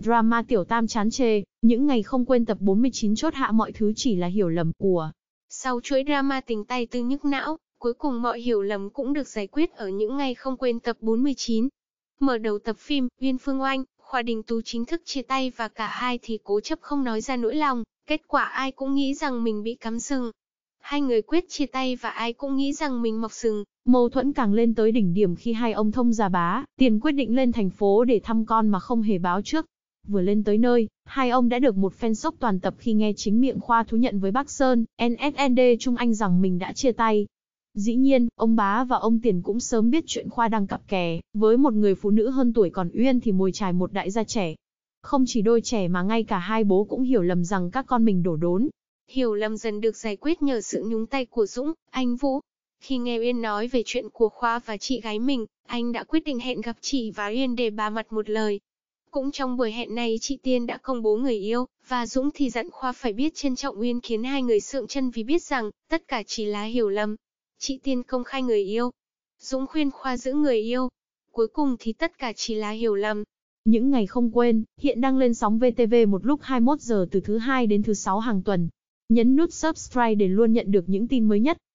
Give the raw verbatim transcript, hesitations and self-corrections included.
Drama tiểu tam chán chê, những ngày không quên tập bốn mươi chín chốt hạ mọi thứ chỉ là hiểu lầm của. Sau chuỗi drama tình tay tư nhức não, cuối cùng mọi hiểu lầm cũng được giải quyết ở những ngày không quên tập bốn mươi chín. Mở đầu tập phim, Uyên Phương Oanh, Khoa Đình Tú chính thức chia tay và cả hai thì cố chấp không nói ra nỗi lòng, kết quả ai cũng nghĩ rằng mình bị cắm sừng. Hai người quyết chia tay và ai cũng nghĩ rằng mình mọc sừng. Mâu thuẫn càng lên tới đỉnh điểm khi hai ông Thông Gia Bá, Tiền quyết định lên thành phố để thăm con mà không hề báo trước. Vừa lên tới nơi, hai ông đã được một phen sốc toàn tập khi nghe chính miệng Khoa thú nhận với bác Sơn, en ét en đê Trung Anh rằng mình đã chia tay. Dĩ nhiên, ông Bá và ông Tiền cũng sớm biết chuyện Khoa đang cặp kè, với một người phụ nữ hơn tuổi còn Uyên thì mồi chài một đại gia trẻ. Không chỉ đôi trẻ mà ngay cả hai bố cũng hiểu lầm rằng các con mình đổ đốn. Hiểu lầm dần được giải quyết nhờ sự nhúng tay của Dũng, anh Vũ. Khi nghe Uyên nói về chuyện của Khoa và chị gái mình, anh đã quyết định hẹn gặp chị và Uyên để bà mặt một lời. Cũng trong buổi hẹn này chị Tiên đã công bố người yêu, và Dũng thì dặn Khoa phải biết trân trọng Uyên khiến hai người sượng chân vì biết rằng, tất cả chỉ là hiểu lầm. Chị Tiên công khai người yêu. Dũng khuyên Khoa giữ người yêu. Cuối cùng thì tất cả chỉ là hiểu lầm. Những ngày không quên, hiện đang lên sóng vê tê vê một lúc hai mươi mốt giờ từ thứ hai đến thứ sáu hàng tuần. Nhấn nút subscribe để luôn nhận được những tin mới nhất.